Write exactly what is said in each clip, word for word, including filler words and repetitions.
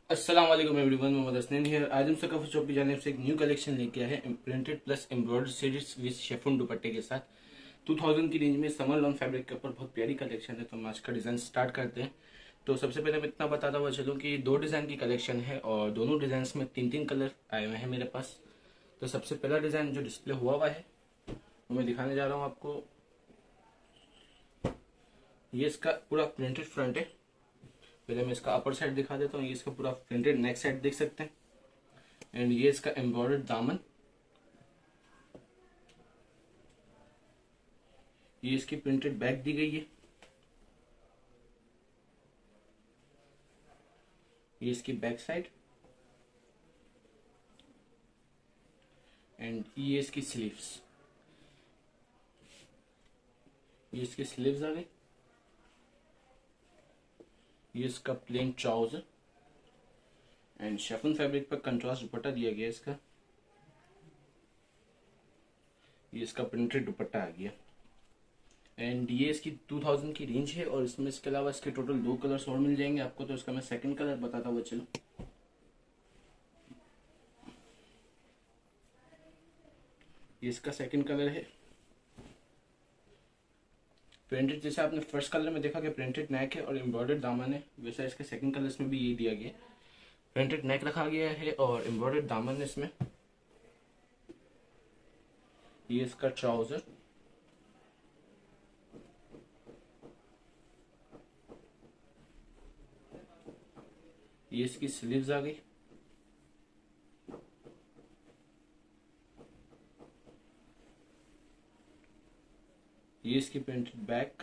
अस्सलाम वालेकुम everyone, Mohammad Hasnain here. आज हम सकाफत शॉप की जानिब से एक न्यू कलेक्शन लेके आए हैं, printed plus embroidery series with chiffon दुपट्टे के साथ। टू थाउजेंड की रेंज में समर लॉन फैब्रिक के ऊपर बहुत प्यारी कलेक्शन है। तो हम आज का डिजाइन स्टार्ट करते हैं। तो सबसे पहले मैं इतना बताता हुआ चलूँ कि दो डिजाइन की कलेक्शन है और दोनों डिजाइन में तीन तीन कलर आए हुए हैं मेरे पास। तो सबसे पहला डिजाइन जो डिस्प्ले हुआ हुआ है वो मैं दिखाने जा रहा हूँ आपको। ये इसका पूरा प्रिंटेड फ्रंट है। पहले मैं इसका अपर साइड दिखा देता हूँ। ये इसका पूरा प्रिंटेड नेक साइड देख सकते हैं। एंड ये इसका एम्ब्रॉयडर्ड दामन, ये इसकी प्रिंटेड बैक दी गई है। ये इसकी बैक साइड एंड ये इसकी स्लीव्स। ये इसकी स्लीव्स आ गई। ये इसका plain trouser and chiffon fabric पर कंट्रास्ट दुपट्टा दिया गया इसका। ये इसका प्रिंटेड दुपट्टा आ गया एंड ये इसकी टू थाउजेंड की रेंज है। और इसमें इसके अलावा इसके टोटल दो कलर्स और मिल जाएंगे आपको। तो इसका मैं सेकंड कलर बताता हुआ चलूं। ये इसका सेकंड कलर है। प्रिंटेड, जैसे आपने फर्स्ट कलर में देखा कि प्रिंटेड नेक है और एम्ब्रॉयडर्ड दामन है, वैसा इसके सेकंड कलर में भी ये दिया गया। प्रिंटेड नेक रखा गया है और एम्ब्रॉयडर्ड दामन है इसमें। ये इसका ट्राउजर, ये इसकी स्लीव्स आ गई। ये इसकी प्रिंटेड बैक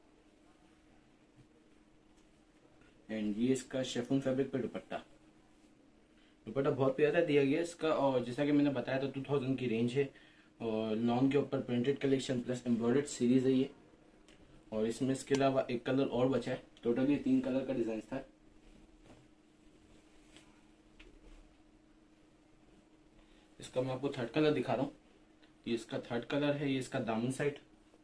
एंड ये इसका शेफून फैब्रिक पे दुपट्टा। दुपट्टा बहुत प्यारा दिया गया इसका। और जैसा कि मैंने बताया था टू थाउजेंड की रेंज है और लॉन के ऊपर printed collection plus embroidered series है ये। और इसमें इसके अलावा एक कलर और बचा है। टोटल ये तीन कलर का डिजाइन था। इसका मैं आपको थर्ड कलर दिखा रहा हूँ। ये इसका थर्ड कलर है। ये इसका दामन साइड,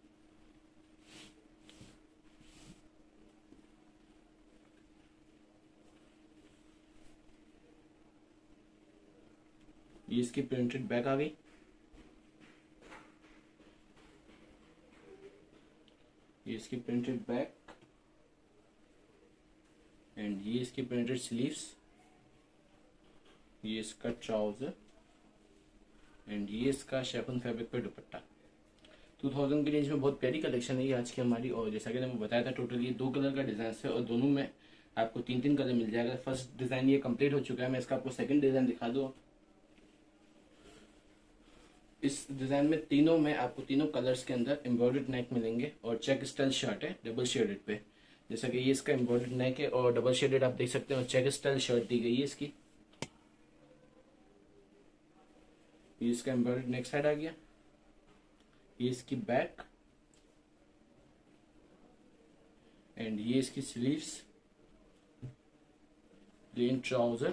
ये इसकी प्रिंटेड बैक आ गई। ये इसकी प्रिंटेड बैक एंड ये इसकी प्रिंटेड स्लीव्स। ये इसका ट्राउजर एंड ये इसका शेफन फैब्रिक पे दुपट्टा। टू थाउजेंड की रेंज में बहुत प्यारी कलेक्शन है ये आज की हमारी। और जैसा कि मैंने बताया था टोटल ये दो कलर का डिजाइन है और दोनों में आपको तीन तीन कलर मिल जाएगा। फर्स्ट डिजाइन ये कंप्लीट हो चुका है। मैं इसका आपको सेकंड डिजाइन दिखा दूँ। इस डिजाइन में तीनों में आपको तीनों कलर्स के अंदर एम्ब्रॉयडर्ड नेक मिलेंगे और चेक स्टाइल शर्ट है डबल शेडेड पे। जैसा कि ये इसका एम्ब्रॉयडर्ड नेक है और डबल शेडेड आप देख सकते हैं और चेक स्टाइल शर्ट दी गई है इसकी। ये इसका एम्ब्रॉयडर्ड नेक साइड आ गया। ये इसकी बैक एंड ये इसकी स्लीव्स, प्लेन ट्राउजर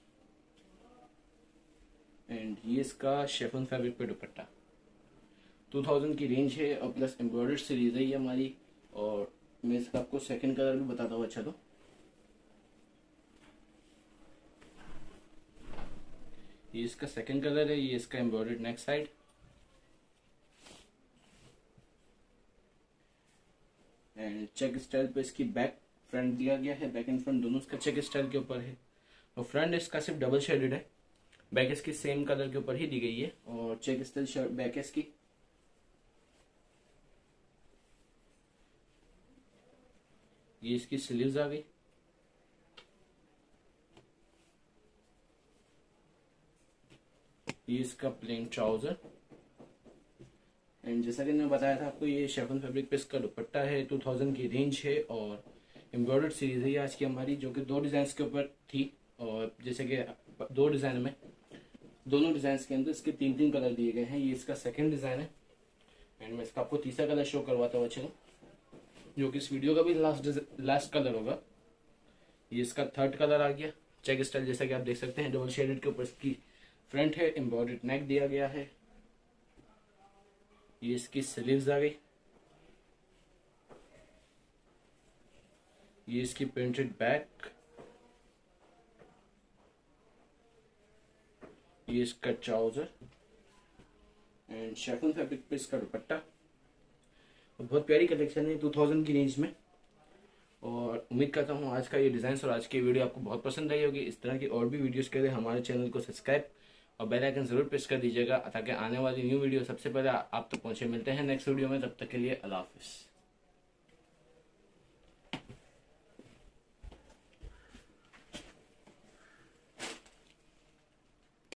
एंड ये इसका शेफन फैब्रिक पे दुपट्टा। टू थाउजेंड की रेंज है और प्लस एम्ब्रॉयडर्ड सीरीज है ये हमारी। और मैं इसका आपको सेकंड कलर भी बताता हूँ। अच्छा, तो ये इसका सेकंड कलर है। ये इसका embroidered neck side and check style पे इसकी बैक फ्रंट दिया गया है। बैक एंड फ्रंट दोनों इसका चेक स्टाइल के ऊपर है और फ्रंट इसका सिर्फ डबल शेडेड है। बैक इसकी सेम कलर के ऊपर ही दी गई है और चेक स्टाइल शर्ट बैक इसकी। ये इसकी स्लीव्स आ गई। ये इसका प्लेन ट्राउजर एंड जैसा कि मैंने बताया था आपको ये शेफन फैब्रिक पे इसका दुपट्टा है। टू थाउजेंड की रेंज है और एम्ब्रॉयडर्ड सीरीज है ये आज की हमारी, जो कि दो डिजाइन के ऊपर थी। और जैसे कि दो डिजाइन में दोनों डिजाइन के अंदर इसके तीन तीन कलर दिए गए हैं। ये इसका सेकंड डिजाइन है एंड मैं इसका आपको तीसरा कलर शो करवाता हुआ चलूं, जो कि इस वीडियो का भी लास्ट लास्ट कलर होगा। ये इसका थर्ड कलर आ गया चेक स्टाइल। जैसा कि आप देख सकते हैं डबल शेडेड के ऊपर इसकी फ्रंट है, एम्ब्रॉयडर्ड नेक दिया गया है। ये इसकी स्लीव्स आ गई। ये इसकी प्रिंटेड बैक ये इसका ट्राउजर एंड शेफन फैब्रिक पे इसका दुपट्टा। और बहुत प्यारी कलेक्शन है टू थाउजेंड की रेंज में। और उम्मीद करता हूँ आज का ये डिजाइन और आज की वीडियो आपको बहुत पसंद आई होगी। इस तरह की और भी वीडियोस के लिए हमारे चैनल को सब्सक्राइब और बेल आइकन जरूर प्रेस कर दीजिएगा ताकि आने वाली न्यू वीडियो सबसे पहले आप तक पहुंचे। मिलते हैं नेक्स्ट वीडियो में, तब तक के लिए अल्लाह हाफिज।